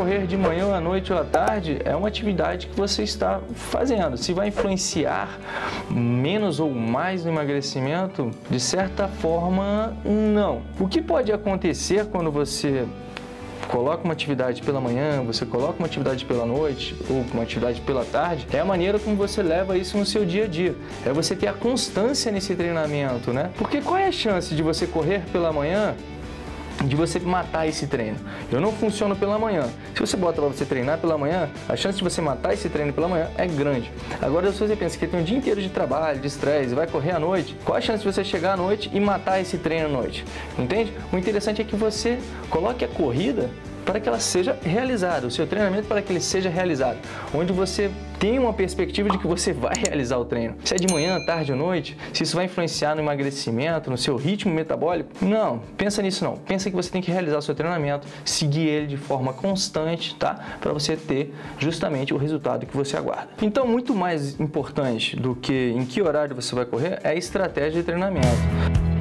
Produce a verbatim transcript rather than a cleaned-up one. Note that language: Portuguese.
correr de manhã, ou à noite ou à tarde, é uma atividade que você está fazendo. Se vai influenciar menos ou mais no emagrecimento, de certa forma, não. O que pode acontecer quando você coloca uma atividade pela manhã, você coloca uma atividade pela noite ou uma atividade pela tarde, é a maneira como você leva isso no seu dia a dia. É você ter a constância nesse treinamento, né? Porque qual é a chance de você correr pela manhã, de você matar esse treino? Eu não funciono pela manhã. Se você bota para você treinar pela manhã, a chance de você matar esse treino pela manhã é grande. Agora, se você pensa que tem um dia inteiro de trabalho, de estresse, e vai correr à noite, qual a chance de você chegar à noite e matar esse treino à noite? Entende? O interessante é que você coloque a corrida para que ela seja realizada, o seu treinamento para que ele seja realizado, onde você tem uma perspectiva de que você vai realizar o treino. Se é de manhã, tarde ou noite, se isso vai influenciar no emagrecimento, no seu ritmo metabólico, não, pensa nisso não. Pensa que você tem que realizar o seu treinamento, seguir ele de forma constante, tá? Para você ter justamente o resultado que você aguarda. Então, muito mais importante do que em que horário você vai correr é a estratégia de treinamento.